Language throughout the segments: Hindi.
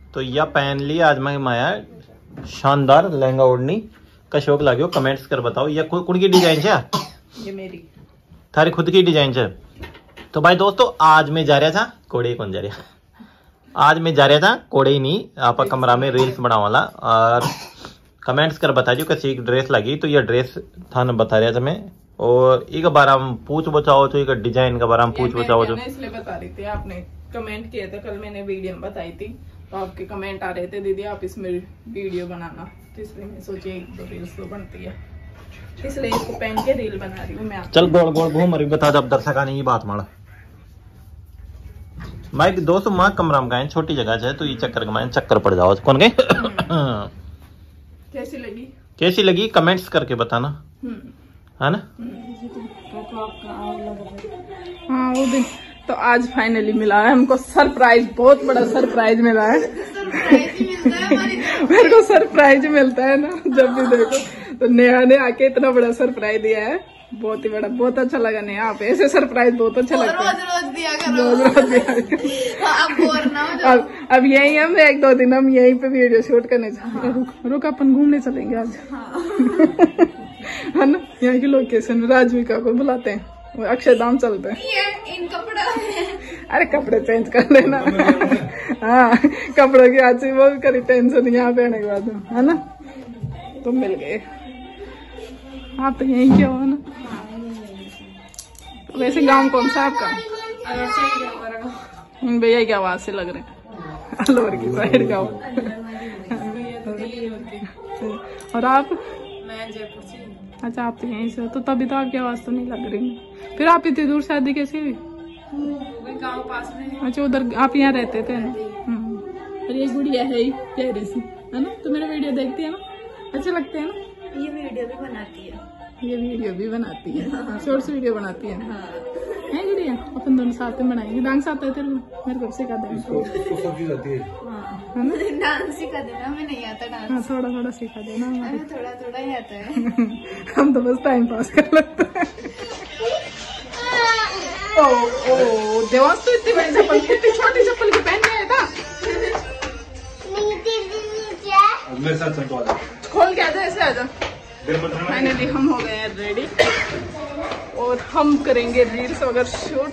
तो यह पहन ली आज मैं माया शानदार लहंगा ओढ़नी कशोक लाग्यो। कमेंट्स कर बताओ यह कुड़ की डिजाइन है? ये मेरी थारी खुद की डिजाइन है। तो भाई दोस्तों आज मैं जा रहा था कोड़े कौन जा रहा आज मैं जा रहा था कोड़े ही नहीं आप कमरा में रील्स बना वाला और कमेंट्स कर बता दियो कैसी ड्रेस लगी। तो ये ड्रेस था ना बता रहा था मैं और एक बार हम पूछ बचाओ तो एक डिजाइन का बार हम पूछ बचाओ जो इसलिए बता रही थी। आपने कमेंट किए थे कल मैंने वीडियो में बताई थी तो आपके कमेंट आ रहे थे दीदी आप इसमें वीडियो बनाना। तो इसलिए मैं सोची एक दो रील्स तो बनती है इसलिए इसको पहन के रील बना रही हूँ मैं। चल गोल गोल घूम रही बता जब दर्शक आने की बात माड़ा माइक दोस्तों माँ कमरा में गए छोटी जगह है तो ये चक्कर कमाए चक्कर पड़ जाओ कौन गए। कैसी लगी कमेंट्स करके बताना है ना। हाँ वो दिन तो आज फाइनली मिला है हमको सरप्राइज। बहुत बड़ा सरप्राइज मिला है। मेरे को सरप्राइज मिलता है ना जब भी देखो तो नेहा ने आके इतना बड़ा सरप्राइज दिया है। बहुत ही बड़ा बहुत अच्छा लगा नेहा आप ऐसे सरप्राइज बहुत अच्छा लगता है। रोज दिया करो। अब यही हम एक दो दिन हम यहीं पे वीडियो शूट करने रुक अपन घूमने चलेंगे आज है ना। यहाँ की लोकेशन राजविका को बुलाते हैं अक्षरधाम चलते हैं। इन कपड़ों अरे कपड़े चेंज कर लेना। हाँ कपड़ों की आज वो करी टेंशन यहाँ पे आने के बाद है ना। तो मिल गए आप तो यहीं क्या हो ना। वैसे गांव कौन सा आपका? भैया की आवाज से लग रहे हैं अलवर की साइड का। और आप? मैं जयपुर से। अच्छा आप तो यहीं से तो तभी तो आपकी आवाज तो नहीं लग रही। फिर आप इतनी दूर शादी कैसे हुई? गाँव पास में। अच्छा उधर आप यहाँ रहते थे ना। और ये गुड़िया है ही चेहरे से है ना। तो मेरे वीडियो देखती है ना अच्छे लगते हैं ना। ये वीडियो भी बनाती है शॉर्ट्स वीडियो बनाती है। है गुड़िया अपन दोनों साथ में बनाएंगे। डांस आता है तेरे को? मेरे को सिखा देना। डांस सिखा देना। हमें नहीं आता डांस। हाँ थोड़ा थोड़ा सिखा देना। हमें थोड़ा थोड़ा ही आता है। हम तो बस टाइम पास कर लेते हैं। ओ देवांश तो इतनी बड़ी चप्पल इतनी छोटी चप्पल की पहन के आया था। मेरे साथ खोल के आजा ऐसे आजा। फाइनली हम हो गए हैं रेडी और हम करेंगे रील्स वगैरह शूट।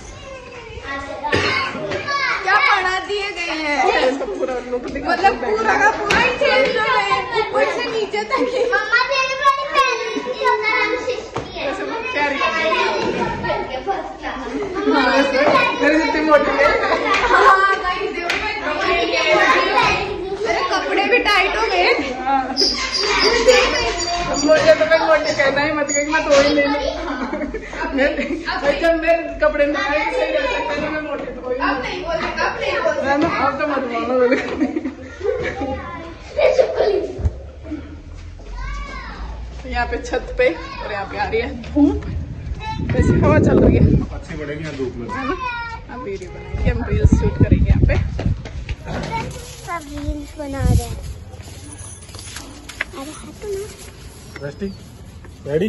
क्या पढ़ा दिए गए हैं पूरा लुक मतलब पूरा का पूरा ही चेंज हो गया है ऊपर से नीचे तक। मेरी जितनी मोटी है। कपड़े भी टाइट हो गए। मोटे तो मैं मोटे कहना ही मत कहीं मत वही ले जब मेरे कपड़े में सही रह सकता है। मैं मोटे तो वही अब तो मत बोलो। यहाँ पे छत पे और यहाँ पे आ रही है धूप। वैसे हवा चल रही है अच्छी बढ़ेगी यहाँ धूप में है ना। अब वीडियो बनाएंगे हम रील्स शूट करेंगे यहाँ पे। सब रील्स बना रहे हैं। रेडी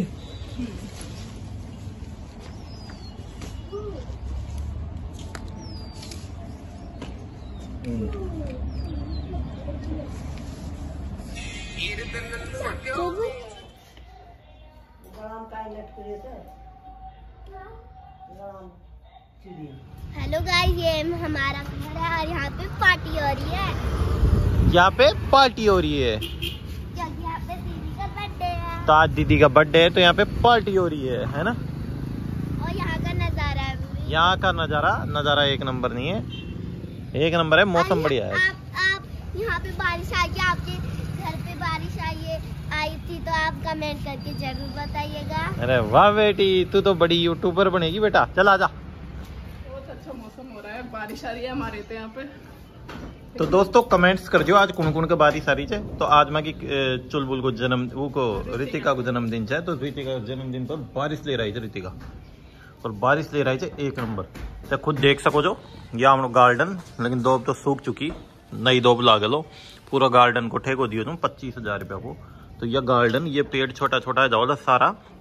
हेलो गाइस ये हमारा घर है और यहाँ पे पार्टी हो रही है। यहाँ पे पार्टी हो रही है यहाँ पे दीदी का बर्थडे है। तो आज दीदी का बर्थडे है तो यहाँ पे पार्टी हो रही है ना। और यहाँ का नजारा यहाँ का नजारा एक नंबर नहीं है एक नंबर है। मौसम बढ़िया है। आप यहाँ पे बारिश आई है आपके घर पे बारिश आई थी तो आप कमेंट करके जरूर बताइएगा। अरे वाह बेटी तू तो बड़ी यूट्यूबर बनेगी बेटा। चल आजा। बहुत अच्छा मौसम हो रहा है बारिश आ रही है हमारे तो यहाँ पे। तो दोस्तों कमेंट्स कर दियो आज कौन कौन के बारिश आ रही है। तो आज मैं की चुलबुल को रितिका को जन्मदिन है तो रितिका जन्मदिन पर बारिश ले रही है रितिका और बारिश ले रही है एक नंबर। तो खुद देख सको जो या हम गार्डन लेकिन दोब तो सूख चुकी नई दोब लागे लो। पूरा गार्डन को ठेको दियो तुम 25,000 रुपया को। तो यह गार्डन ये पेड़ छोटा छोटा जाओ सारा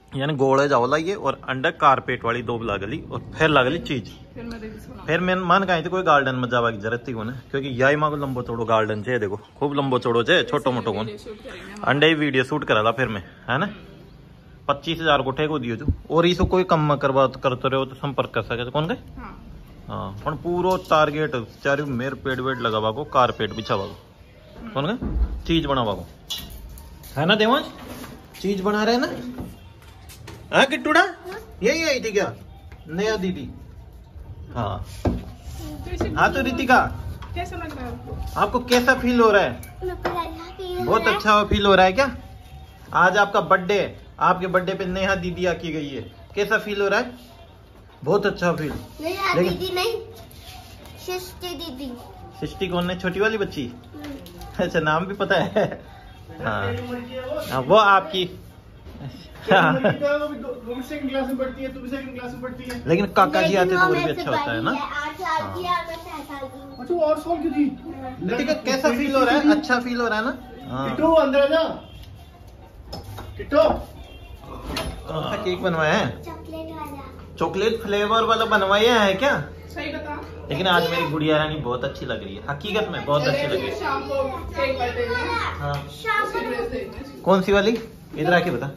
यानी गोले जाओ लाइए और अंडा कारपेट वाली 2 लागली और फिर लागली चीज। फिर मैं मन कहीं तो कोई गार्डन में जावा की जरूरत थी को क्योंकि यही माँ को लंबो चौड़ो गार्डन छे। देखो खूब लंबो चौड़ो छे, छोटो मोटो को अंडे वीडियो शूट करा फिर मैं है ना 25,000 को ठेको दियो जो। और इसको कोई कम करवा करते रहो तो संपर्क कर सके कौन गए। हाँ पण पूरो टारगेट चारू मेर पेड़ वेड़ लगावा को कारपेट बिछावा को कौन गए चीज बनावा को है ना देवांश चीज बना रहे ना। हाँ किट्टूड़ा यही आई थी क्या नया दीदी। हाँ हाँ तो रितिका कैसा लग रहा है आपको कैसा फील हो रहा है। बहुत अच्छा फील हो रहा है क्या। आज आपका बर्थडे आपके बर्थडे पे नेहा दीदी आकी गई है कैसा फील हो रहा है। बहुत अच्छा फील। दीदी नहीं सृष्टि दीदी। सृष्टि कौन है छोटी वाली बच्ची। अच्छा नाम भी पता है। हाँ वो आपकी सेकंड क्लास में पढ़ती है, तू भी सेकंड क्लास में पढ़ती है। लेकिन काका जी आते तो और भी अच्छा होता है ना। अच्छा और साल की थी। ठीक है कैसा फील हो रहा है अच्छा फील हो रहा है ना। किट्टू अंदर आ जा। किट्टू कौन सा केक बनवाया है चॉकलेट फ्लेवर वाला बनवाया है क्या। सही बता। लेकिन आज मेरी गुड़िया रानी बहुत अच्छी लग रही है हकीकत में बहुत अच्छी लग रही है। शाम को केक बर्थडे हाँ में कौन सी वाली इधर आके बता।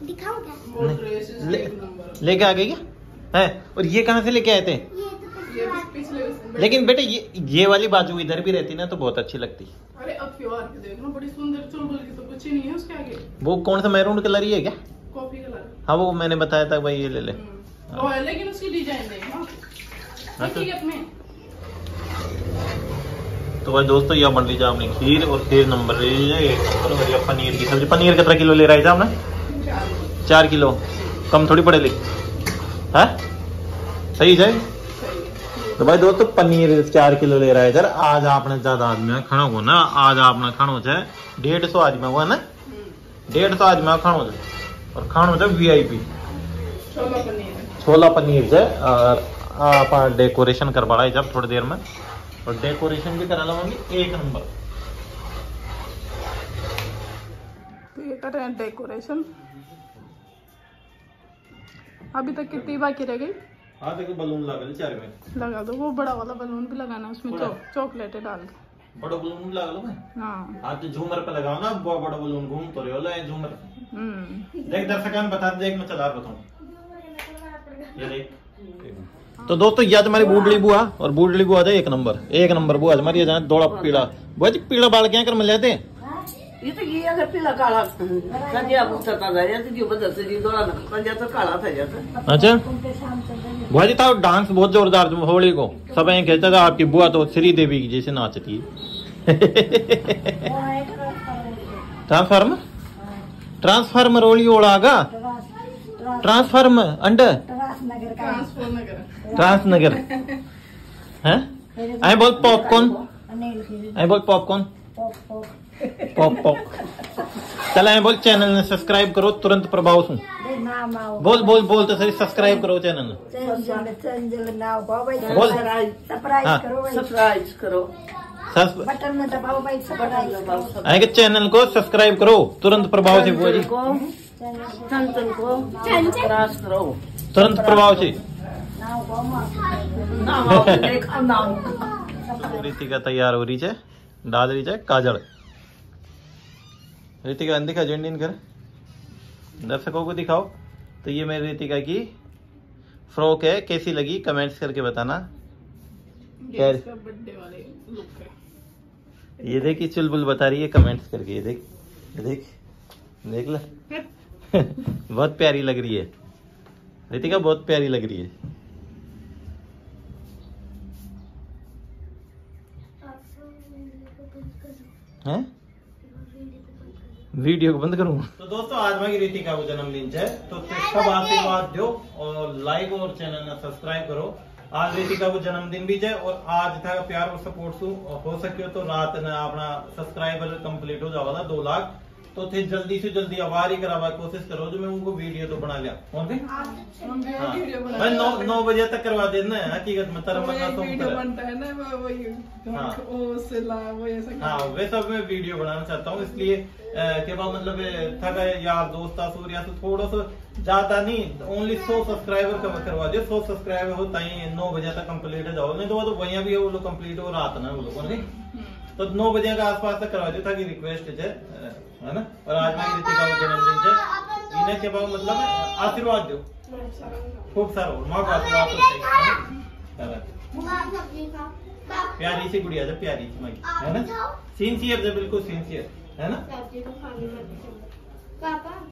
लेके आ गई क्या है। और ये कहाँ से लेके आए थे। लेकिन बेटे ये वाली बाजू इधर भी रहती ना तो बहुत अच्छी लगती। अरे अब क्यों आके देखना बड़ी सुंदर चुलबुल की तो कुछ ही नहीं है उसके आगे। वो कौन सा मैरून कलर ही है क्या। Coffee colour. हाँ वो मैंने बताया था भाई ये ले ले। वो है लेकिन उसकी डिजाइन नहीं है हकीकत में। तो भाई दोस्तों यह बन रही है अपनी खीर और खीर नंबर है पनीर की सब्जी। पनीर कितना किलो ले रहा है आपने 4 किलो कम थोड़ी पड़ेगी है सही जाए। तो भाई दोस्तों पनीर 4 किलो ले रहा है इधर। आज आपने ज्यादा आदमी खाना हो ना आज आपने खाना है 150 आदमी हुआ ना 150 आदमी खाना और खाना है VIP छोला पनीर है। और आप डेकोरेशन करवा रहा है जब थोड़ी देर में और डेकोरेशन भी करा लवांगे 1 नंबर। तो ये कर रहे हैं डेकोरेशन। अभी तक कितनी बाकी रह गई। हाँ देखो बलून लगा 4 में लगा दो वो बड़ा वाला बलून भी लगाना उसमें चॉकलेट डाल के। बड़ा बलून लगा लो मैं। हाँ आप तो झूमर पे लगाओ ना बहुत बड़ा बलून घूम तो रहे हो झूमर। देख दर्शक बता देख मैं चला बताऊँ ये देख। तो दोस्तों ये हमारी बूढ़ी बुआ और बूढ़ी बुआ थे 1 नंबर बुआ हमारी थोड़ा पीला बुआ जी पीला बाल क्या कर मिले थे। ये तो ये अगर पीला काला कजिया पूछता गया तो जो बदल से जी थोड़ा कजिया तो काला था जाता। अच्छा बुआ जी था डांस बहुत जोरदार होली को सब यही कहता था आपकी बुआ तो श्री देवी की जैसे नाचती है। ट्रांसफार्मर होली ओढ़ागा ट्रांसफार्मर अंडर ट्रांसनगर है आई बोल पॉपकॉर्न पॉप चल आई बोल चैनल ने सब्सक्राइब करो तुरंत प्रभाव सु बोल तो सही सब्सक्राइब करो चैनल बोल सब्सक्राइब करो बटन में दबाओ भाई सब्सक्राइब आएगा चैनल को सब्सक्राइब करो तुरंत प्रभाव से बुआ जी चंचल को क्रॉस करो तुरंत प्रभाव से। रितिका तैयार हो रही है डाल रही है काजल। रितिका दिखा जेंडिन कर दर्शकों को दिखाओ। तो ये मेरी रितिका की फ्रॉक है कैसी लगी कमेंट्स करके बताना। बर्थडे वाले लुक है। ये देखिए चुलबुल बता रही है कमेंट्स करके ये देख ले बहुत प्यारी लग रही है रितिका बहुत प्यारी लग रही है। हैं वीडियो को बंद करूं। तो दोस्तों आज की रितिका को जन्मदिन है तो सब आशीर्वाद दो और लाइक और चैनल ने सब्सक्राइब करो। आज रितिका को जन्मदिन भी है और आज था प्यार और सपोर्ट हो सके तो रात ने अपना सब्सक्राइबर कंप्लीट हो जाएगा 2 लाख तो थे जल्दी से जल्दी आवार ही करावा कोशिश करो जो मैं उनको वीडियो तो बना लिया और भी भाई 9 बजे तक करवा देना है हकीकत में तरह वीडियो बनता है ना हाँ वैसा मैं वीडियो बनाना चाहता हूँ इसलिए के बाद मतलब थका यार दोस्त सूर्या से थोड़ा सा ज्यादा नहीं ओनली 100 सब्सक्राइबर करवा दे 100 सब्सक्राइबर हो ताई 9 बजे तक कंप्लीट हो जाओ नहीं तो वो तो वहीं भी वो लोग कंप्लीट हो रात ना वो लोगों ने तो 9 बजे का आसपास तक करवा दो ताकि रिक्वेस्ट है ना। और आज मेरी रितिका का जन्मदिन है इन्हें के बाद मतलब आशीर्वाद दो खूब सारा माँ बाप प्यारी सी गुड़िया जब प्यारी सी माई है ना सिंसियर बिल्कुल सिंसियर है ना।